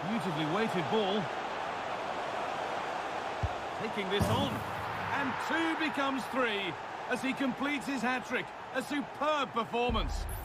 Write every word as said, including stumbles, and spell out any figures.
Beautifully weighted ball. Taking this on. And two becomes three as he completes his hat-trick. A superb performance.